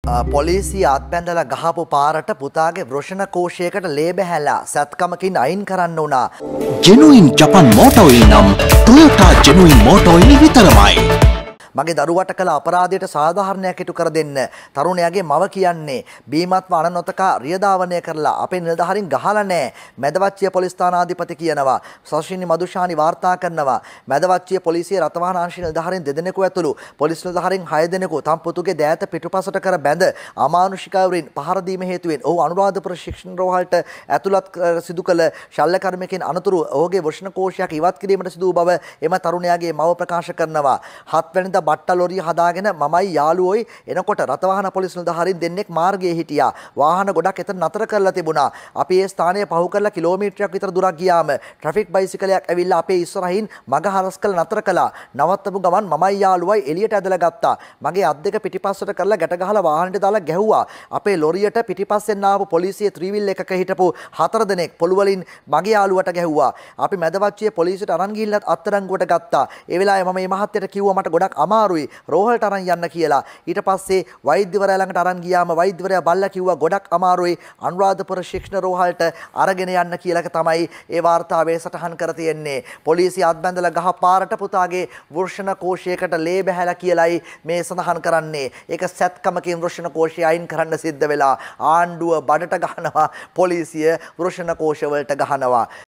පොලිසිය අත්බැඳලා ගහපු පාරට පුතාගේ වෘෂණ කෝෂයකට ලේ බැහැලා සත්කමකින් අයින් කරන්න උනා. ජෙනුයින් ජපන් මෝටර් ඔයිල් නම් ටොයෝටා ජෙනුයින් මෝටර් ඔයිල් විතරමයි. මගේ දරුවට කළ අපරාධයට සාධාරණයක් ඉටු කර දෙන්න තරුණයාගේ මව කියන්නේ බීමත්ව අණ නොතකා රියදාවනය කරලා අපේ නිලධාරීන් ගහලා නැහැ. මැදවච්චිය පොලිස් ස්ථානාධිපති කියනවා. සොෂිනි මදුෂානි වාර්තා කරනවා. මැදවච්චිය පොලිසිය රථවාහන අංශ නිලධාරීන් දෙදෙනෙකු ඇතුළු පොලිස් නිලධාරීන් 6 දෙනෙකු තම පුතුගේ දෑත පිටුපසට කර බැඳ අමානුෂිකවරින් පහර දීම හේතුවෙන් ඔහු අනුරාධපුර ශික්ෂණ රෝහලට ඇතුළත් සිදු කළ ශල්‍ය කර්මයකින් අනතුරු ඔහුගේ වෘෂණ කෝෂයක් ඉවත් කිරීමට සිදු වූ බව එම තරුණයාගේ මව ප්‍රකාශ කරනවා. 7 වෙනිදා බට්ට ලොරිය හදාගෙන මමයි යාළුවෝයි එනකොට රථවාහන පොලිස් නිලධාරීන් දෙන්නෙක් මාර්ගයේ හිටියා. වාහන ගොඩක් එතන නතර කරලා තිබුණා. අපි ඒ ස්ථානය පහු කරලා කිලෝමීටරයක් විතර දුරක් ගියාම ට්‍රැෆික් බයිසිකලයක් ඇවිල්ලා අපේ ඉස්සරහින් මග හරස් කරලා නතර කළා. නවත්තපු ගමන් මමයි යාළුවයි එළියට ඇදලා ගත්තා. මගේ අත් දෙක පිටිපස්සට කරලා ගැට ගහලා වාහනේට දාලා ගැහුවා. අපේ ලොරියට පිටිපස්සෙන් ආපු පොලිසිය ත්‍රිවිල් එකක හිටපු 4 දෙනෙක් පොළු වලින් මගේ යාළුවට ගැහුවා. අපි මැදවච්චියේ පොලිසියට අරන් ගිහිල්ලත් අත්අඩංගුවට ගත්තා. ඒ වෙලාවේ මම මේ මහත්තයට කිව්වා මට ගොඩක් අමාරුයි රෝහලට අරන් යන්න කියලා. ඊට පස්සේ වෛද්‍යවරයා ළඟට අරන් ගියාම වෛද්‍යවරයා බල්ලා කිව්වා ගොඩක් අමාරුයි අනුරාධපුර ශික්ෂණ රෝහලට අරගෙන යන්න කියලා තමයි ඒ වාර්තාවේ සටහන් කර තියෙන්නේ. පොලිසිය අත්බැඳලා ගහ පාරට පුතාගේ වෘෂණ කෝෂයකට ලේ බැහැලා කියලයි මේ සඳහන් කරන්නේ. ඒක සත්කමකින් වෘෂණ කෝෂය අයින් කරන්න සිද්ධ වෙලා ආණ්ඩුව බඩට ගහනවා පොලිසිය වෘෂණ කෝෂ වලට ගහනවා.